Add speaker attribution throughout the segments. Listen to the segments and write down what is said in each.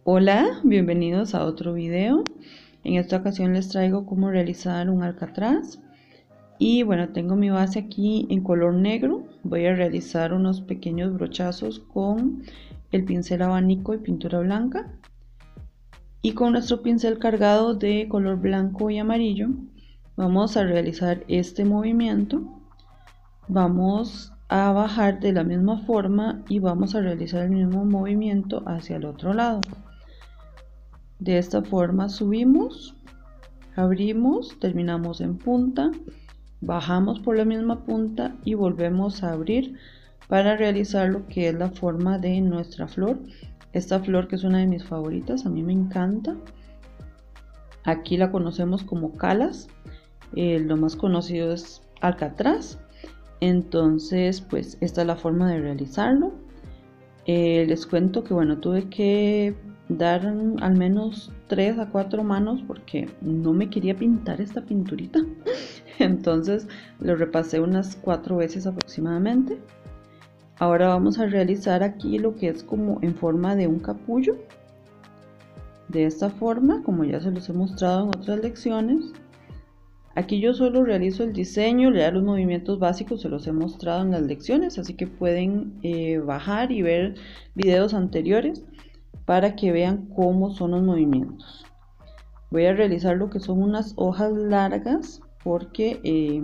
Speaker 1: Hola, bienvenidos a otro video. En esta ocasión les traigo cómo realizar un alcatraz. Y bueno, tengo mi base aquí en color negro. Voy a realizar unos pequeños brochazos con el pincel abanico y pintura blanca. Y con nuestro pincel cargado de color blanco y amarillo, vamos a realizar este movimiento. Vamos a bajar de la misma forma y vamos a realizar el mismo movimiento hacia el otro lado. De esta forma subimos, abrimos, terminamos en punta, bajamos por la misma punta y volvemos a abrir para realizar lo que es la forma de nuestra flor. Esta flor, que es una de mis favoritas, a mí me encanta. Aquí la conocemos como calas, lo más conocido es alcatraz. Entonces pues esta es la forma de realizarlo. Les cuento que bueno, tuve que dar al menos 3 a 4 manos porque no me quería pintar esta pinturita. Entonces lo repasé unas 4 veces aproximadamente. Ahora vamos a realizar aquí lo que es como en forma de un capullo. De esta forma, como ya se los he mostrado en otras lecciones. Aquí yo solo realizo el diseño, ya los movimientos básicos se los he mostrado en las lecciones, así que pueden bajar y ver videos anteriores para que vean cómo son los movimientos. Voy a realizar lo que son unas hojas largas porque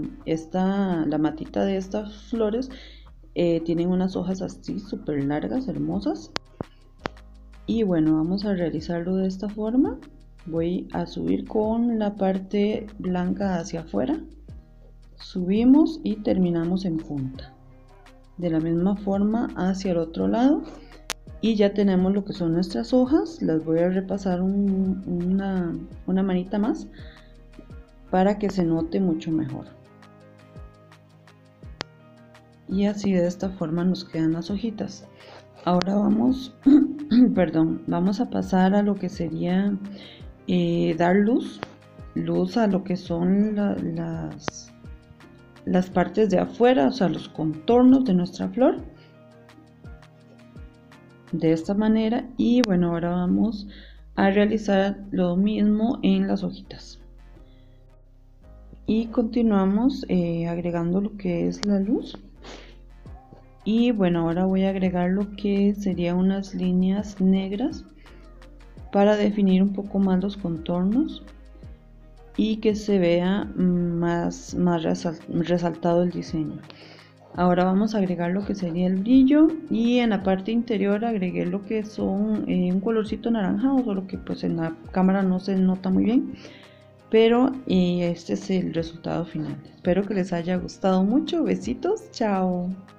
Speaker 1: la matita de estas flores tienen unas hojas así súper largas, hermosas. Y bueno, vamos a realizarlo de esta forma. Voy a subir con la parte blanca hacia afuera, subimos y terminamos en punta. De la misma forma hacia el otro lado y ya tenemos lo que son nuestras hojas. Las voy a repasar una manita más para que se note mucho mejor. Y así de esta forma nos quedan las hojitas. Ahora vamos, vamos a pasar a lo que sería dar luz a lo que son las partes de afuera, o sea, los contornos de nuestra flor, de esta manera. Y bueno, ahora vamos a realizar lo mismo en las hojitas y continuamos agregando lo que es la luz. Y bueno, ahora voy a agregar lo que serían unas líneas negras para definir un poco más los contornos y que se vea más resaltado el diseño. Ahora vamos a agregar lo que sería el brillo y en la parte interior agregué lo que son un colorcito naranjado, solo que pues en la cámara no se nota muy bien, pero este es el resultado final. Espero que les haya gustado mucho. Besitos, chao.